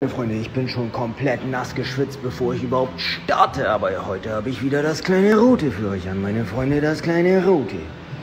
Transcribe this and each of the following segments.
Freunde, ich bin schon komplett nass geschwitzt, bevor ich überhaupt starte. Aber heute habe ich wieder das kleine Rote für euch an, meine Freunde, das kleine Rote.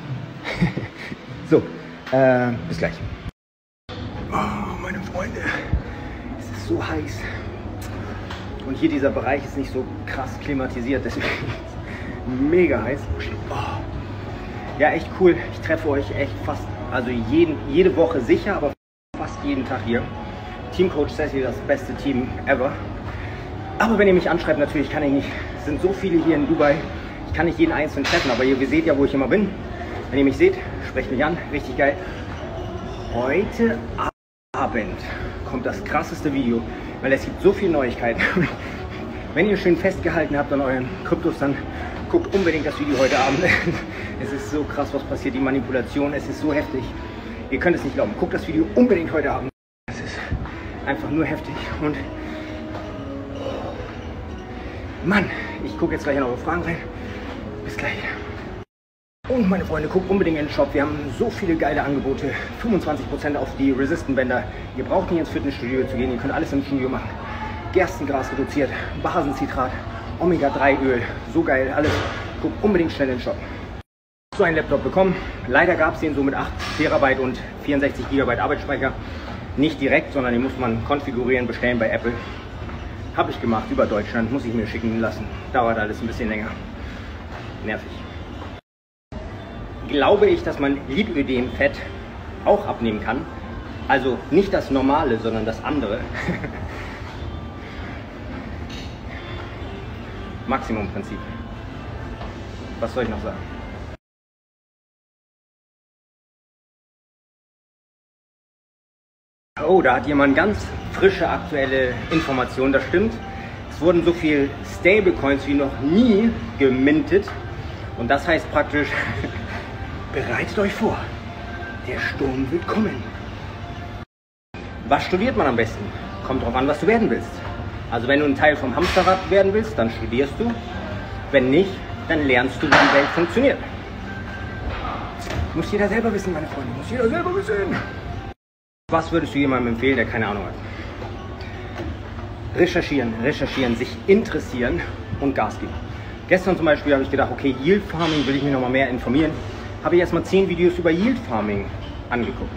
So, bis gleich. Oh, meine Freunde, es ist so heiß. Und hier dieser Bereich ist nicht so krass klimatisiert, deswegen ist es mega heiß. Oh. Ja, echt cool. Ich treffe euch echt fast, also jede Woche sicher, aber fast jeden Tag hier. Teamcoach Sassy, das beste Team ever. Aber wenn ihr mich anschreibt, natürlich kann ich nicht. Es sind so viele hier in Dubai. Ich kann nicht jeden einzelnen treffen, aber ihr seht ja, wo ich immer bin. Wenn ihr mich seht, sprecht mich an. Richtig geil. Heute Abend kommt das krasseste Video, weil es gibt so viele Neuigkeiten. Wenn ihr schön festgehalten habt an euren Kryptos, dann guckt unbedingt das Video heute Abend. Es ist so krass, was passiert, die Manipulation. Es ist so heftig. Ihr könnt es nicht glauben. Guckt das Video unbedingt heute Abend. Es ist einfach nur heftig und Mann, ich gucke jetzt gleich in eure Fragen rein. Bis gleich. Und meine Freunde, guckt unbedingt in den Shop. Wir haben so viele geile Angebote. 25% auf die Resistant-Bänder. Ihr braucht nicht ins Fitnessstudio zu gehen. Ihr könnt alles im Studio machen. Gerstengras reduziert, Basenzitrat, Omega-3-Öl. So geil, alles. Guckt unbedingt schnell in den Shop. So einen Laptop bekommen. Leider gab es den so mit 8 TB und 64 GB Arbeitsspeicher. Nicht direkt, sondern den muss man konfigurieren, bestellen bei Apple. Habe ich gemacht, über Deutschland, muss ich mir schicken lassen. Dauert alles ein bisschen länger. Nervig. Glaube ich, dass man Lipödem-Fett auch abnehmen kann. Also nicht das normale, sondern das andere. Maximumprinzip. Was soll ich noch sagen? Oh, da hat jemand ganz frische, aktuelle Informationen, das stimmt. Es wurden so viele Stablecoins wie noch nie gemintet. Und das heißt praktisch, bereitet euch vor, der Sturm wird kommen. Was studiert man am besten? Kommt drauf an, was du werden willst. Also wenn du ein Teil vom Hamsterrad werden willst, dann studierst du. Wenn nicht, dann lernst du, wie die Welt funktioniert. Muss jeder selber wissen, meine Freunde, muss jeder selber wissen. Was würdest du jemandem empfehlen, der keine Ahnung hat? Recherchieren, sich interessieren und Gas geben. Gestern zum Beispiel habe ich gedacht, okay, Yield Farming, will ich mich noch mal mehr informieren. Habe ich erstmal 10 Videos über Yield Farming angeguckt.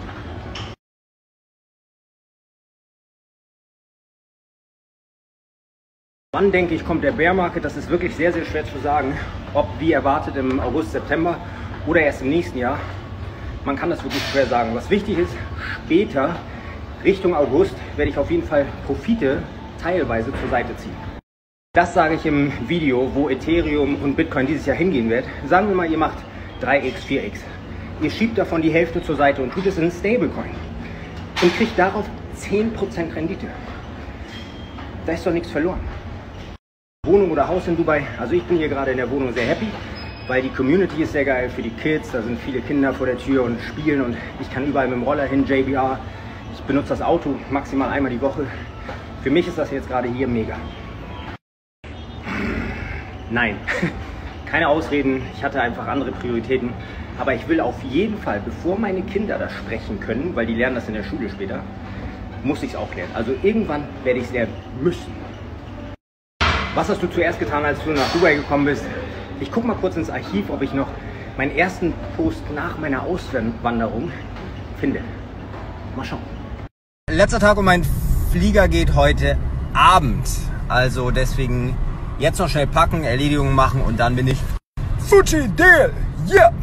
Wann denke ich, kommt der Bear Market? Das ist wirklich sehr, sehr schwer zu sagen, ob wie erwartet im August, September oder erst im nächsten Jahr. Man kann das wirklich schwer sagen. Was wichtig ist, später, Richtung August, werde ich auf jeden Fall Profite teilweise zur Seite ziehen. Das sage ich im Video, wo Ethereum und Bitcoin dieses Jahr hingehen wird. Sagen wir mal, ihr macht 3x, 4x. Ihr schiebt davon die Hälfte zur Seite und tut es in Stablecoin und kriegt darauf 10% Rendite. Da ist doch nichts verloren. Wohnung oder Haus in Dubai, also ich bin hier gerade in der Wohnung sehr happy. Weil die Community ist sehr geil für die Kids, da sind viele Kinder vor der Tür und spielen und ich kann überall mit dem Roller hin, JBR. Ich benutze das Auto maximal einmal die Woche. Für mich ist das jetzt gerade hier mega. Nein, keine Ausreden, ich hatte einfach andere Prioritäten. Aber ich will auf jeden Fall, bevor meine Kinder das sprechen können, weil die lernen das in der Schule später, muss ich es auch lernen. Also irgendwann werde ich es lernen müssen. Was hast du zuerst getan, als du nach Dubai gekommen bist? Ich gucke mal kurz ins Archiv, ob ich noch meinen ersten Post nach meiner Auswanderung finde. Mal schauen. Letzter Tag und mein Flieger geht heute Abend. Also deswegen jetzt noch schnell packen, Erledigungen machen und dann bin ich Fuji Deal! Yeah!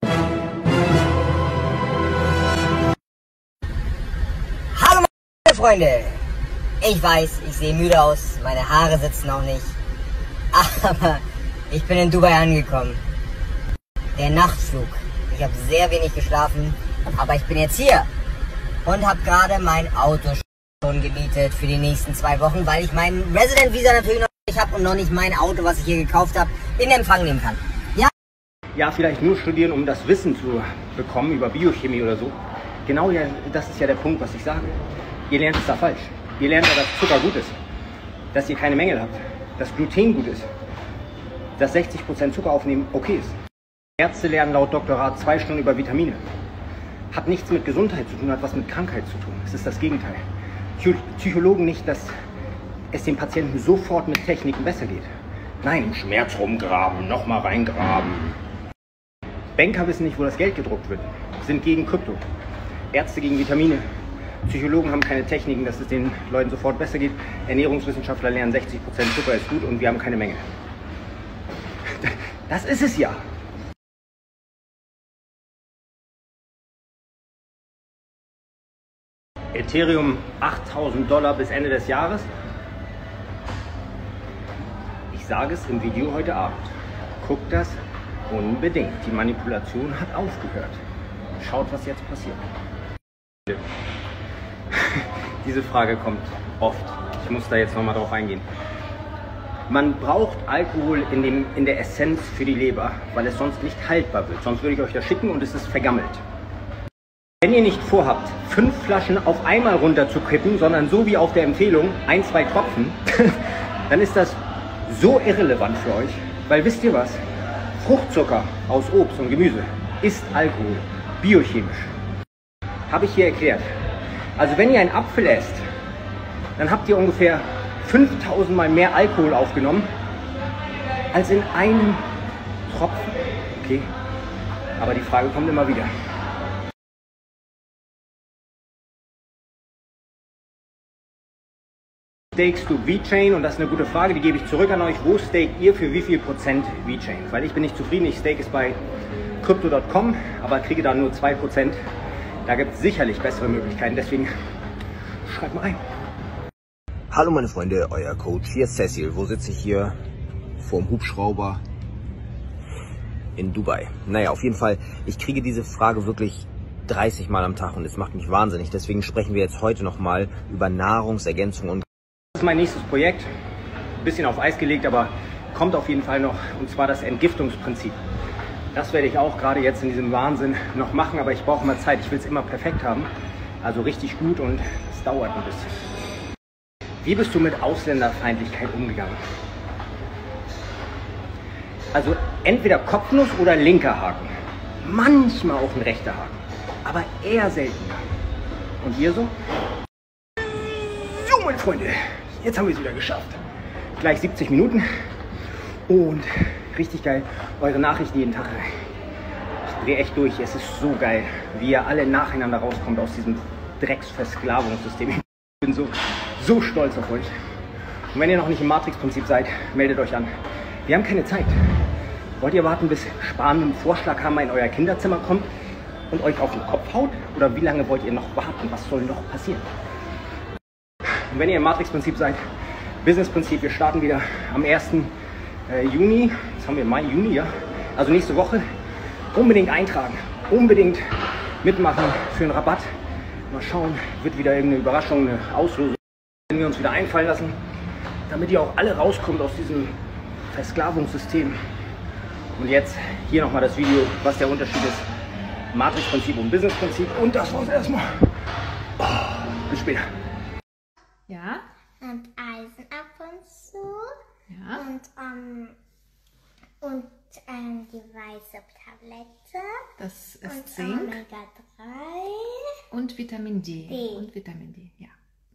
Hallo meine Freunde! Ich weiß, ich sehe müde aus, meine Haare sitzen auch nicht. Aber ich bin in Dubai angekommen. Der Nachtflug. Ich habe sehr wenig geschlafen, aber ich bin jetzt hier. Und habe gerade mein Auto schon gemietet für die nächsten 2 Wochen, weil ich mein Resident Visa natürlich noch nicht habe und noch nicht mein Auto, was ich hier gekauft habe, in Empfang nehmen kann. Ja? Ja, vielleicht nur studieren, um das Wissen zu bekommen über Biochemie oder so. Genau, ja, das ist ja der Punkt, was ich sage. Ihr lernt es da falsch. Ihr lernt ja, dass Zucker gut ist. Dass ihr keine Mängel habt. Dass Gluten gut ist. Dass 60% Zucker aufnehmen okay ist. Ärzte lernen laut Doktorat 2 Stunden über Vitamine. Hat nichts mit Gesundheit zu tun, hat was mit Krankheit zu tun. Es ist das Gegenteil. Psychologen nicht, dass es dem Patienten sofort mit Techniken besser geht. Nein, im Schmerz rumgraben, nochmal reingraben. Banker wissen nicht, wo das Geld gedruckt wird, sind gegen Krypto. Ärzte gegen Vitamine. Psychologen haben keine Techniken, dass es den Leuten sofort besser geht. Ernährungswissenschaftler lernen 60% Zucker ist gut und wir haben keine Menge. Das ist es ja. Ethereum $8.000 bis Ende des Jahres. Ich sage es im Video heute Abend. Guckt das unbedingt. Die Manipulation hat aufgehört. Schaut, was jetzt passiert. Diese Frage kommt oft. Ich muss da jetzt nochmal drauf eingehen. Man braucht Alkohol in der Essenz für die Leber, weil es sonst nicht haltbar wird. Sonst würde ich euch das schicken und es ist vergammelt. Wenn ihr nicht vorhabt, 5 Flaschen auf einmal runter zu kippen, sondern so wie auf der Empfehlung 1, 2 Tropfen, dann ist das so irrelevant für euch. Weil wisst ihr was? Fruchtzucker aus Obst und Gemüse ist Alkohol, biochemisch. Habe ich hier erklärt. Also wenn ihr einen Apfel esst, dann habt ihr ungefähr 5000 Mal mehr Alkohol aufgenommen, als in einem Tropfen. Okay, aber die Frage kommt immer wieder. Stakest du VeChain? Und das ist eine gute Frage, die gebe ich zurück an euch. Wo staked ihr für wie viel Prozent VeChain? Weil ich bin nicht zufrieden, ich stake es bei Crypto.com, aber kriege da nur 2%. Da gibt es sicherlich bessere Möglichkeiten, deswegen schreibt mal rein. Hallo meine Freunde, euer Coach, hier ist Cecil. Wo sitze ich hier? Vorm Hubschrauber in Dubai. Naja, auf jeden Fall, ich kriege diese Frage wirklich 30 Mal am Tag und es macht mich wahnsinnig. Deswegen sprechen wir jetzt heute nochmal über Nahrungsergänzung und... Das ist mein nächstes Projekt. Ein bisschen auf Eis gelegt, aber kommt auf jeden Fall noch. Und zwar das Entgiftungsprinzip. Das werde ich auch gerade jetzt in diesem Wahnsinn noch machen, aber ich brauche mal Zeit. Ich will es immer perfekt haben. Also richtig gut und es dauert ein bisschen. Wie bist du mit Ausländerfeindlichkeit umgegangen? Also entweder Kopfnuss oder linker Haken. Manchmal auch ein rechter Haken. Aber eher seltener. Und ihr so? So meine Freunde, jetzt haben wir es wieder geschafft. Gleich 70 Minuten. Und richtig geil, eure Nachrichten jeden Tag. Ich drehe echt durch, es ist so geil, wie ihr alle nacheinander rauskommt aus diesem Drecksversklavungssystem. Ich bin so stolz auf euch. Und wenn ihr noch nicht im Matrix-Prinzip seid, meldet euch an. Wir haben keine Zeit. Wollt ihr warten, bis Spahn einen Vorschlaghammer in euer Kinderzimmer kommt und euch auf den Kopf haut? Oder wie lange wollt ihr noch warten? Was soll noch passieren? Und wenn ihr im Matrix-Prinzip seid, Business-Prinzip, wir starten wieder am 1. Juni, jetzt haben wir Mai, Juni, ja, also nächste Woche, unbedingt eintragen, unbedingt mitmachen für einen Rabatt. Mal schauen, wird wieder irgendeine Überraschung, eine Auslosung, wenn wir uns wieder einfallen lassen, damit ihr auch alle rauskommt aus diesem Versklavungssystem. Und jetzt hier nochmal das Video, was der Unterschied ist, Matrix-Prinzip und Business-Prinzip. Und das war's erstmal. Oh, bis später. Ja. Und Eisen ab und zu. Ja. Und die weiße Tablette. Das ist und Zink. Omega 3. Und Vitamin D. D. Und Vitamin D, ja.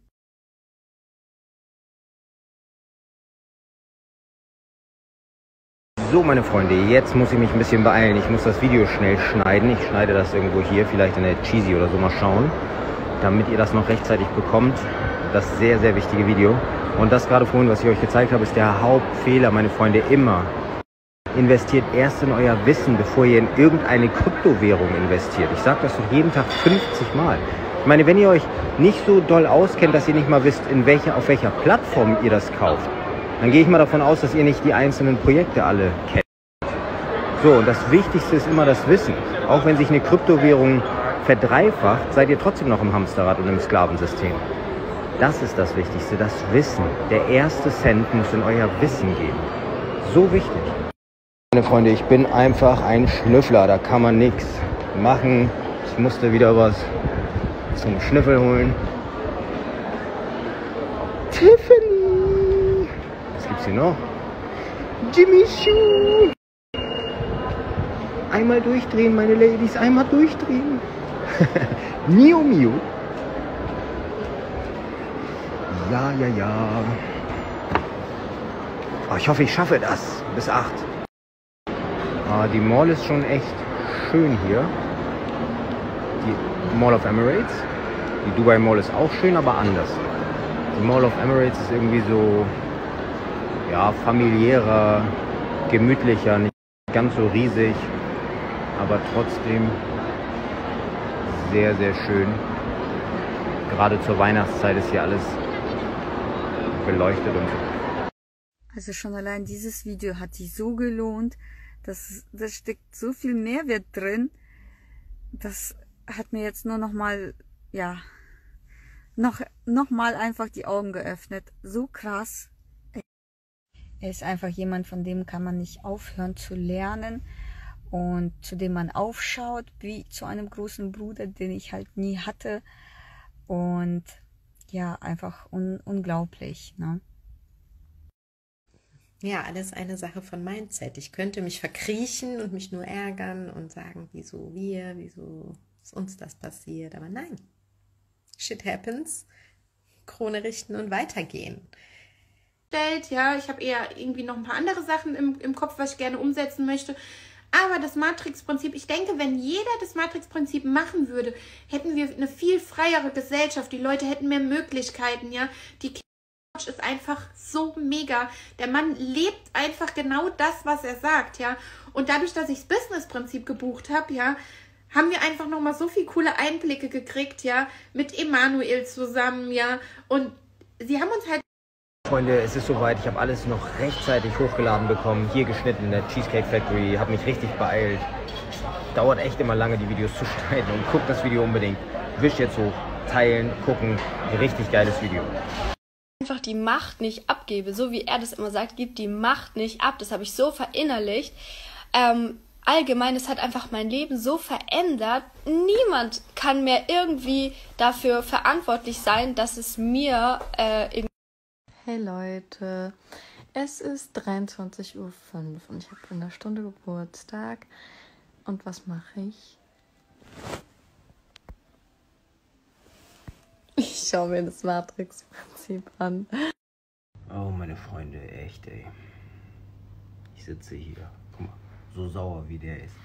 So meine Freunde, jetzt muss ich mich ein bisschen beeilen. Ich muss das Video schnell schneiden. Ich schneide das irgendwo hier, vielleicht in der Cheesy oder so, mal schauen. Damit ihr das noch rechtzeitig bekommt. Das sehr, sehr wichtige Video. Und das gerade vorhin, was ich euch gezeigt habe, ist der Hauptfehler, meine Freunde, immer. Investiert erst in euer Wissen, bevor ihr in irgendeine Kryptowährung investiert. Ich sage das doch jeden Tag 50 Mal. Ich meine, wenn ihr euch nicht so doll auskennt, dass ihr nicht mal wisst, auf welcher Plattform ihr das kauft, dann gehe ich mal davon aus, dass ihr nicht die einzelnen Projekte alle kennt. So, und das Wichtigste ist immer das Wissen. Auch wenn sich eine Kryptowährung verdreifacht, seid ihr trotzdem noch im Hamsterrad und im Sklavensystem. Das ist das Wichtigste, das Wissen. Der erste Cent muss in euer Wissen gehen. So wichtig. Meine Freunde, ich bin einfach ein Schnüffler, da kann man nichts machen. Ich musste wieder was zum Schnüffel holen. Tiffany! Was gibt's hier noch? Jimmy Choo! Einmal durchdrehen, meine Ladies, einmal durchdrehen. Mio Mio. Ja, ja, ja. Oh, ich hoffe, ich schaffe das bis 8. Die Mall ist schon echt schön hier. Die Mall of Emirates. Die Dubai Mall ist auch schön, aber anders. Die Mall of Emirates ist irgendwie so, ja, familiärer, gemütlicher, nicht ganz so riesig, aber trotzdem sehr, sehr schön. Gerade zur Weihnachtszeit ist hier alles beleuchtet und so. Also schon allein dieses Video hat sich so gelohnt, da steckt so viel Mehrwert drin. Das hat mir jetzt nur noch mal, ja, noch mal einfach die Augen geöffnet. So krass. Er ist einfach jemand, von dem kann man nicht aufhören zu lernen und zu dem man aufschaut, wie zu einem großen Bruder, den ich halt nie hatte. Und ja, einfach unglaublich, ne? Ja, alles eine Sache von Mindset. Ich könnte mich verkriechen und mich nur ärgern und sagen, wieso ist uns das passiert? Aber nein, shit happens, Krone richten und weitergehen. Ja, ich habe eher irgendwie noch ein paar andere Sachen im Kopf, was ich gerne umsetzen möchte. Aber das Matrix-Prinzip, ich denke, wenn jeder das Matrix-Prinzip machen würde, hätten wir eine viel freiere Gesellschaft. Die Leute hätten mehr Möglichkeiten, ja. Die Couch ist einfach so mega. Der Mann lebt einfach genau das, was er sagt, ja. Und dadurch, dass ich das Business-Prinzip gebucht habe, ja, haben wir einfach nochmal so viele coole Einblicke gekriegt, ja, mit Emanuel zusammen, ja. Und sie haben uns halt... Freunde, es ist soweit. Ich habe alles noch rechtzeitig hochgeladen bekommen. Hier geschnitten in der Cheesecake Factory. Habe mich richtig beeilt. Dauert echt immer lange, die Videos zu schneiden. Und guckt das Video unbedingt. Wischt jetzt hoch, teilen, gucken. Richtig geiles Video. Einfach die Macht nicht abgebe. So wie er das immer sagt, gib die Macht nicht ab. Das habe ich so verinnerlicht. Allgemein, es hat einfach mein Leben so verändert. Niemand kann mehr irgendwie dafür verantwortlich sein, dass es mir Hey Leute, es ist 23:05 Uhr und ich habe in einer Stunde Geburtstag. Und was mache ich? Ich schaue mir das Matrix-Prinzip an. Oh, meine Freunde, echt, ey. Ich sitze hier. Guck mal, so sauer wie der ist.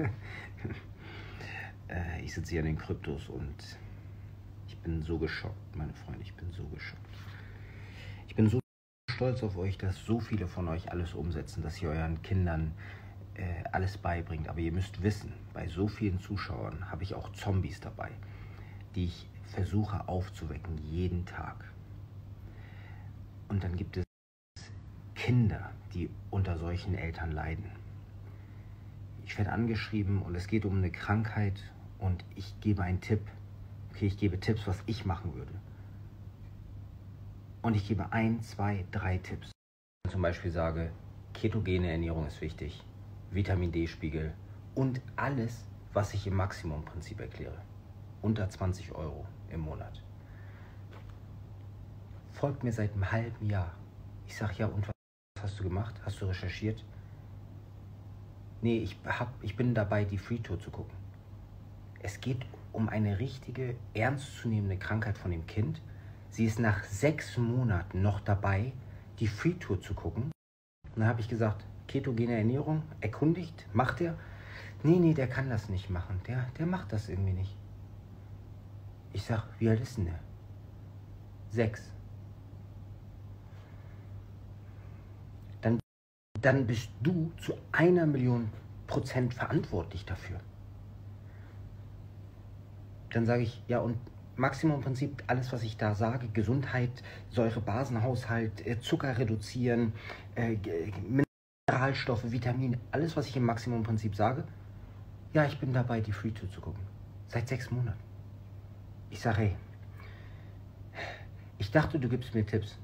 Ich sitze hier an den Kryptos und ich bin so geschockt, meine Freunde. Ich bin so geschockt. Ich bin so stolz auf euch, dass so viele von euch alles umsetzen, dass ihr euren Kindern alles beibringt. Aber ihr müsst wissen, bei so vielen Zuschauern habe ich auch Zombies dabei, die ich versuche aufzuwecken, jeden Tag. Und dann gibt es Kinder, die unter solchen Eltern leiden. Ich werde angeschrieben und es geht um eine Krankheit und ich gebe einen Tipp. Okay, ich gebe Tipps, was ich machen würde. Und ich gebe 1, 2, 3 Tipps. Zum Beispiel sage, ketogene Ernährung ist wichtig, Vitamin D-Spiegel und alles, was ich im Maximumprinzip erkläre. Unter 20 € im Monat. Folgt mir seit einem halben Jahr. Ich sage, ja, und was hast du gemacht? Hast du recherchiert? Nee, ich bin dabei, die Free Tour zu gucken. Es geht um eine richtige, ernstzunehmende Krankheit von dem Kind. Sie ist nach 6 Monaten noch dabei, die Free Tour zu gucken. Und dann habe ich gesagt, ketogene Ernährung, erkundigt, macht er? Nee, der kann das nicht machen. Der macht das irgendwie nicht. Ich sag, wie alt ist denn der? 6. Dann bist du zu 1.000.000% verantwortlich dafür. Dann sage ich, ja, und Maximumprinzip, alles, was ich da sage, Gesundheit, Säurebasenhaushalt, Zucker reduzieren, Mineralstoffe, Vitamine, alles, was ich im Maximumprinzip sage, ja, ich bin dabei, die Free Tour zu gucken. Seit 6 Monaten. Ich sage, hey, ich dachte, du gibst mir Tipps.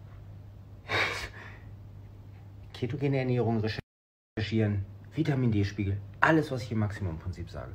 Ketogene Ernährung recherchieren, Vitamin D-Spiegel, alles, was ich im Maximumprinzip sage.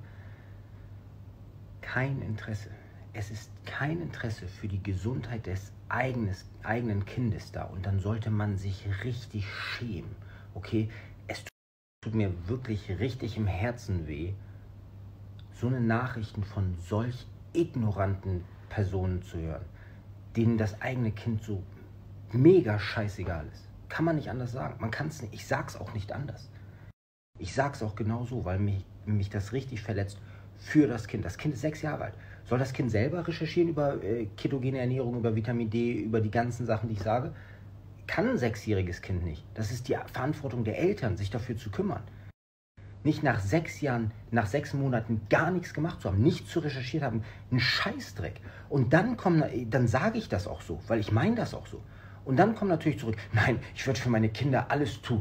Kein Interesse. Es ist kein Interesse für die Gesundheit des eigenen Kindes da. Und dann sollte man sich richtig schämen. Okay? Es tut mir wirklich richtig im Herzen weh, so eine Nachrichten von solch ignoranten Personen zu hören, denen das eigene Kind so mega scheißegal ist. Kann man nicht anders sagen. Man kann es nicht. Ich sag's auch nicht anders. Ich sag's auch genau so, weil mich das richtig verletzt für das Kind. Das Kind ist 6 Jahre alt. Soll das Kind selber recherchieren über ketogene Ernährung, über Vitamin D, über die ganzen Sachen, die ich sage? Kann ein 6-jähriges Kind nicht. Das ist die Verantwortung der Eltern, sich dafür zu kümmern. Nicht nach 6 Jahren, nach 6 Monaten gar nichts gemacht zu haben, nichts zu recherchiert haben, ein Scheißdreck. Und dann sage ich das auch so, weil ich meine das auch so. Und dann kommt natürlich zurück, nein, ich würde für meine Kinder alles tun.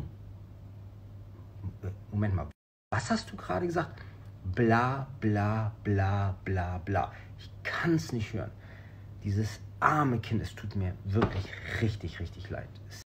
Moment mal, was hast du gerade gesagt? Bla, bla, bla, bla, bla. Ich kann es nicht hören. Dieses arme Kind, es tut mir wirklich richtig, richtig leid.